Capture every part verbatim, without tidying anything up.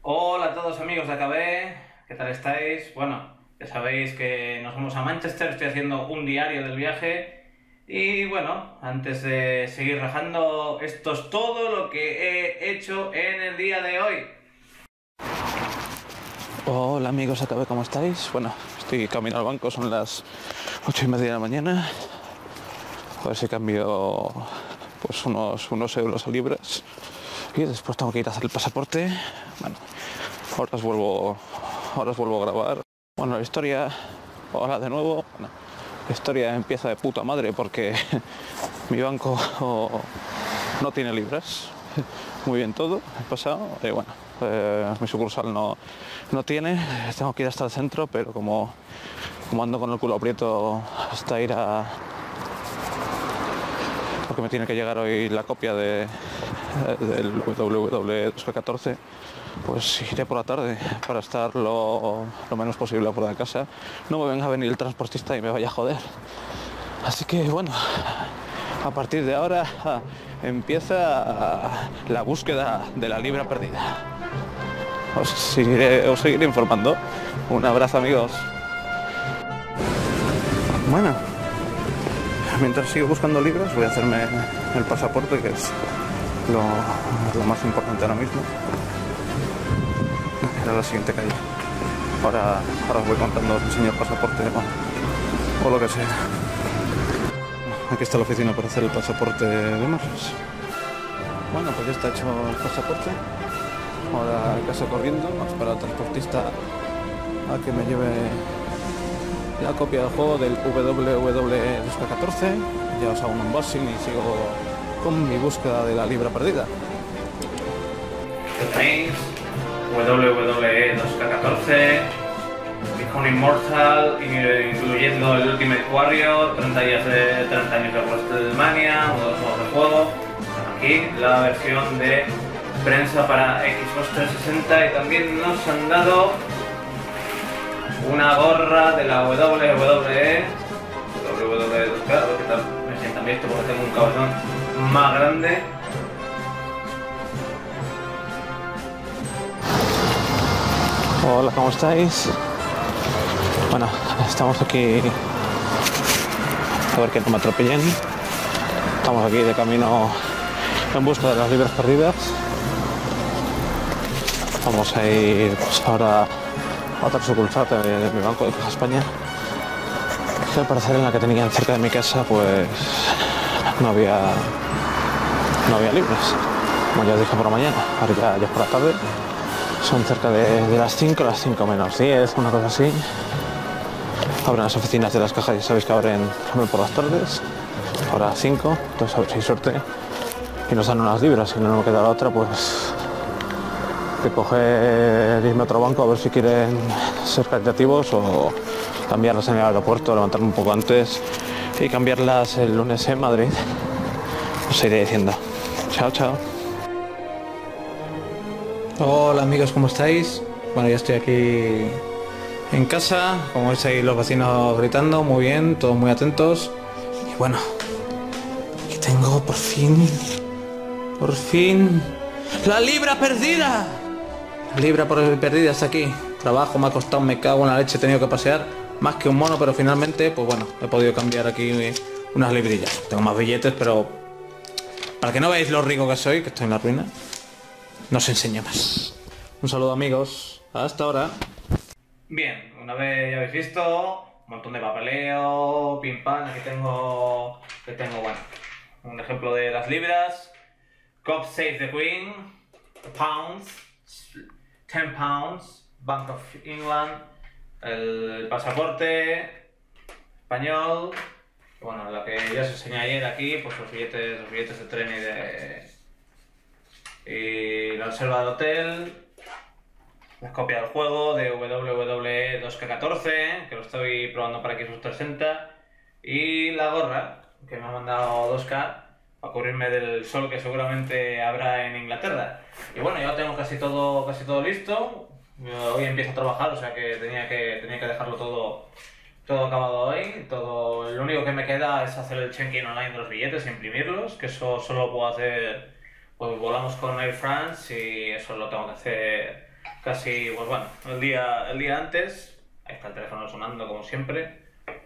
Hola a todos amigos de A K B, ¿qué tal estáis? Bueno, ya sabéis que nos vamos a Manchester, estoy haciendo un diario del viaje y bueno, antes de seguir rajando, esto es todo lo que he hecho en el día de hoy. Hola amigos, acabé, ¿cómo estáis? Bueno, estoy camino al banco, son las ocho y media de la mañana. A ver si cambio pues unos, unos euros a libras. Y después tengo que ir a hacer el pasaporte. Bueno, ahora os vuelvo, ahora os vuelvo a grabar. Bueno, la historia, hola de nuevo. Bueno, la historia empieza de puta madre porque mi banco no tiene libras. Muy bien todo, he pasado. Y bueno, eh, mi sucursal no, no tiene. Tengo que ir hasta el centro, pero como, como ando con el culo aprieto hasta ir a... porque me tiene que llegar hoy la copia de, del W W E dos K catorce, pues iré por la tarde para estar lo, lo menos posible fuera de casa. No me venga a venir el transportista y me vaya a joder. Así que bueno, a partir de ahora empieza la búsqueda de la libra perdida. Os seguiré, os seguiré informando. Un abrazo, amigos. Bueno, mientras sigo buscando libras voy a hacerme el pasaporte, que es lo, lo más importante ahora mismo. Era la siguiente calle. Ahora, ahora os voy contando, os enseño el pasaporte o, o lo que sea. Aquí está la oficina para hacer el pasaporte de Marras. Bueno, pues ya está hecho el pasaporte. Ahora a casa corriendo, a esperar al transportista a que me lleve la copia del juego del W W E dos K catorce. Ya os hago un unboxing y sigo con mi búsqueda de la libra perdida. ¿Qué tenéis? W W E dos K catorce, Become Immortal, incluyendo el Ultimate Warrior, treinta años de, treinta años de WrestleMania, uno de los juegos de juego. Aquí la versión de prensa para Xbox trescientos sesenta y también nos han dado una gorra de la W W E W W E dos K, a ver qué tal me sientan bien esto porque tengo un cabezón más grande. Hola, ¿cómo estáis? Bueno, estamos aquí, a ver que no me atropellen. Estamos aquí de camino en busca de las libras perdidas. Vamos a ir pues, ahora a otra sucursal de, de mi banco de Caja España, que al parecer en la que tenían cerca de mi casa pues no había no había libras, como ya os dije por la mañana. Ahora ya, ya es por la tarde, son cerca de, de las cinco, las cinco menos diez, una cosa así. Abren las oficinas de las cajas, ya sabéis que abren, abren por las tardes, ahora a las cinco, entonces a ver si hay suerte y nos dan unas libras. Si no me queda la otra, pues que coger, irme a otro banco a ver si quieren ser caritativos o cambiarlas en el aeropuerto, levantarme un poco antes y cambiarlas el lunes en Madrid. Os iré diciendo. Chao, chao. Hola amigos, ¿cómo estáis? Bueno, ya estoy aquí en casa, como veis ahí los vecinos gritando, muy bien, todos muy atentos. Y bueno, aquí tengo por fin, por fin, la libra perdida. La libra por perdida está aquí. Trabajo, me ha costado, me cago en la leche, he tenido que pasear más que un mono, pero finalmente, pues bueno, he podido cambiar aquí unas librillas. Tengo más billetes, pero para que no veáis lo rico que soy, que estoy en la ruina, no os enseño más. Un saludo amigos, hasta ahora. Bien, una vez ya habéis visto, un montón de papeleo, pim pam, aquí tengo, aquí tengo, bueno, un ejemplo de las libras. God Save the Queen, pounds, ten pounds, Bank of England, el pasaporte español, bueno, lo que ya os enseñé ayer aquí, pues los billetes, los billetes de tren y de... y la reserva del hotel. La copia del juego de W W E dos K catorce, que lo estoy probando para Xbox trescientos sesenta, y la gorra, que me ha mandado dos K, para cubrirme del sol que seguramente habrá en Inglaterra. Y bueno, ya tengo casi todo, casi todo listo. Hoy empiezo a trabajar, o sea que tenía que, tenía que dejarlo todo, todo acabado hoy. Todo, lo único que me queda es hacer el check-in online de los billetes e imprimirlos, que eso solo lo puedo hacer, pues volamos con Air France y eso lo tengo que hacer casi, pues bueno, el día, el día antes. Ahí está el teléfono sonando como siempre.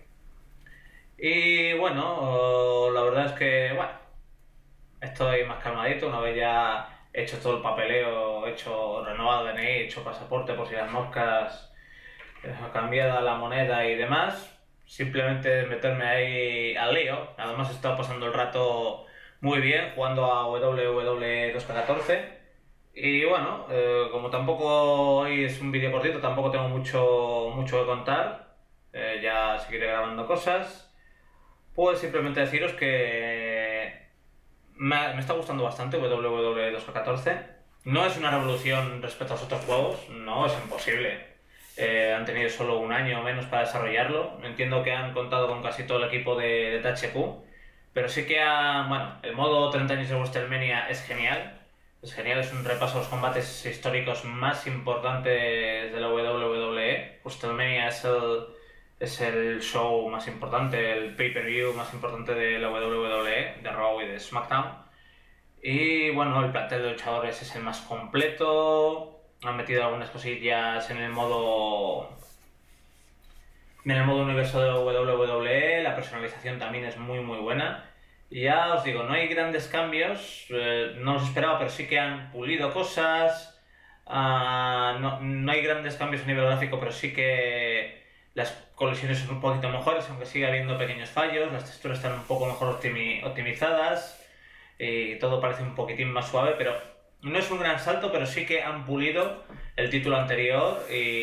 Y bueno, la verdad es que, bueno, estoy más calmadito una vez ya he hecho todo el papeleo, he hecho renovado D N I, he hecho pasaporte por si las moscas, eh, cambiada la moneda y demás. Simplemente meterme ahí al lío. Además he estado pasando el rato muy bien jugando a W W dos K catorce. Y bueno, eh, como tampoco hoy es un vídeo cortito, tampoco tengo mucho, mucho que contar. Eh, ya seguiré grabando cosas. Pues simplemente deciros que me, me está gustando bastante W W dos K catorce. No es una revolución respecto a los otros juegos, no, es imposible. Eh, han tenido solo un año o menos para desarrollarlo. Entiendo que han contado con casi todo el equipo de, de T H Q, pero sí que ha, bueno, el modo treinta años de WrestleMania es genial. Es genial, es un repaso a los combates históricos más importantes de la W W E. WrestleMania es el, es el show más importante, el pay-per-view más importante de la W W E, de Raw y de SmackDown. Y bueno, el plantel de luchadores es el más completo. Han metido algunas cosillas en el modo en el modo universo de W W E. La personalización también es muy muy buena. Y ya os digo, no hay grandes cambios, eh, no los esperaba, pero sí que han pulido cosas. Uh, no, no hay grandes cambios a nivel gráfico, pero sí que las colisiones son un poquito mejores, aunque sigue habiendo pequeños fallos. Las texturas están un poco mejor optimi optimizadas y todo parece un poquitín más suave, pero no es un gran salto, pero sí que han pulido el título anterior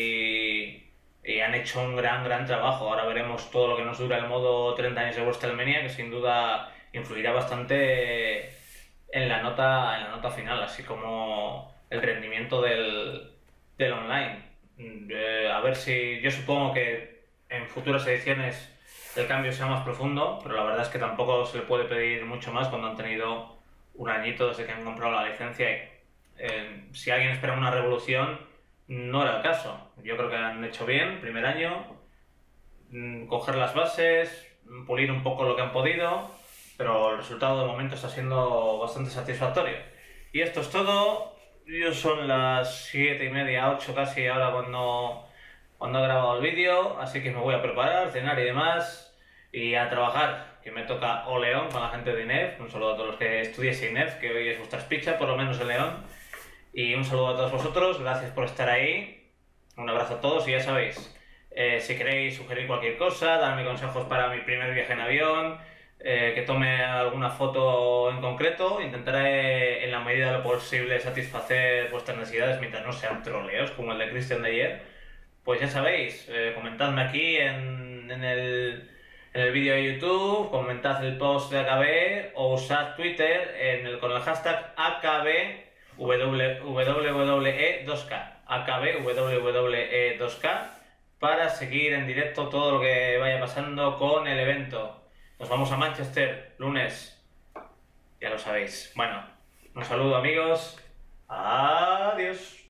y, y han hecho un gran, gran trabajo. Ahora veremos todo lo que nos dura el modo treinta años de WrestleMania, que sin duda influirá bastante en la nota, en la nota final, así como el rendimiento del, del online. Eh, a ver si, yo supongo que en futuras ediciones el cambio sea más profundo, pero la verdad es que tampoco se le puede pedir mucho más cuando han tenido un añito desde que han comprado la licencia. Y, eh, si alguien espera una revolución, no era el caso. Yo creo que han hecho bien, primer año, mmm, coger las bases, pulir un poco lo que han podido, pero el resultado de momento está siendo bastante satisfactorio. Y esto es todo. Yo son las siete y media, ocho casi ahora cuando, cuando he grabado el vídeo, así que me voy a preparar, cenar y demás, y a trabajar, que me toca o León con la gente de I N E F. Un saludo a todos los que estudiéis I N E F, que hoy es vuestra speech, por lo menos en León. Y un saludo a todos vosotros, gracias por estar ahí, un abrazo a todos y ya sabéis, eh, si queréis sugerir cualquier cosa, darme consejos para mi primer viaje en avión, eh, que tome alguna foto en concreto, intentaré en la medida de lo posible satisfacer vuestras necesidades mientras no sean troleos como el de Christian de ayer. Pues ya sabéis, eh, comentadme aquí en, en el... en el vídeo de YouTube, comentad el post de A K B o usad Twitter en el, con el hashtag A K B W W E dos K, A K B W W E dos K, para seguir en directo todo lo que vaya pasando con el evento. Nos vamos a Manchester, lunes, ya lo sabéis. Bueno, un saludo amigos, adiós.